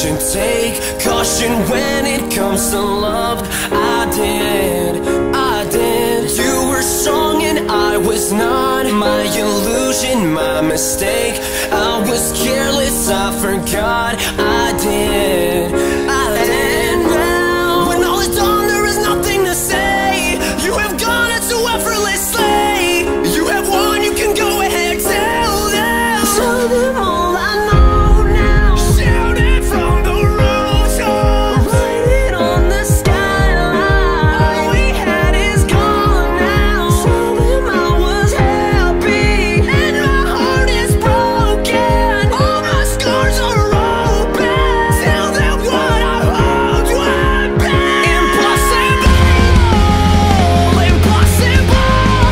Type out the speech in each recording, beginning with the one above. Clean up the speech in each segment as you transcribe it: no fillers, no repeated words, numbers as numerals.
should take caution when it comes to love. I did. You were strong and I was not. My illusion, my mistake. I was careless, I forgot. I did. Now, when all is done, there is nothing to say. You have gone into effortlessly. You have won, you can go ahead, tell them. Tell them all I know now. Shout it from the rooftops. Write it on the skyline. All we had is gone now. Tell them I was happy and my heart is broken. All my scars are open. Tell them what I hoped would be. Impossible, impossible,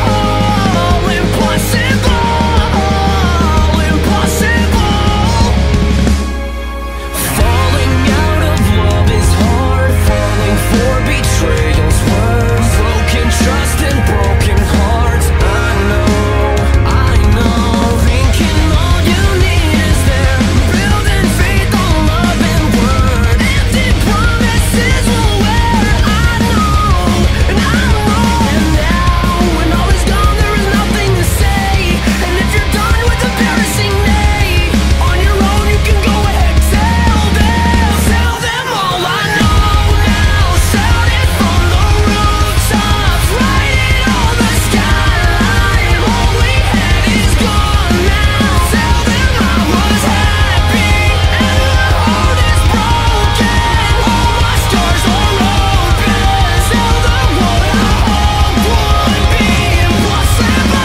impossible, impossible. Falling out of love is hard. Falling for betrayal's worse. Broken trust and broken hearts. I know. Thinking all you need is there. Building faith on love and word. Empty promises will wear. I know. And now, when all is gone, there is nothing to say. And if you're done with embarrassing me, on your own you can go ahead, tell them all I know now. Shout it from the rooftops, write it on the skyline. All we had is gone now. Tell them I was happy and my heart is broken. All my scars are open. Tell them what I hoped would be. Impossible,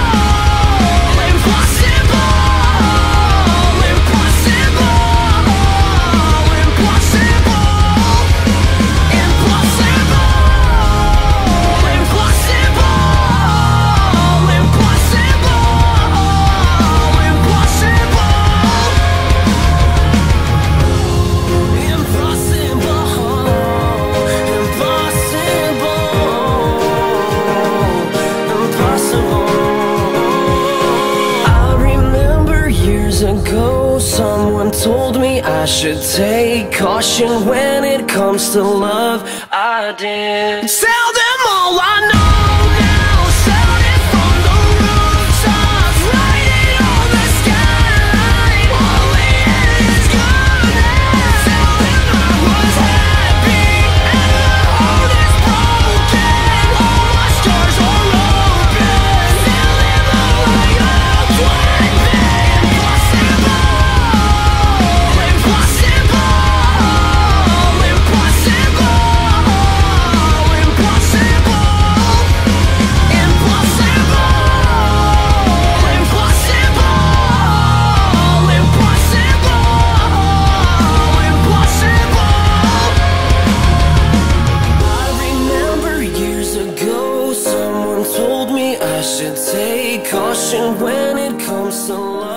impossible, I remember years ago, someone told me I should take caution when it comes to love. I did. Tell them all I know now. Shout it from the rooftops, write it on the skyline. All we had is gone now. Tell them I was happy and my heart is broken. All my scars are open. Tell them all I hoped would be. Impossible, impossible, I should take caution when it comes to love.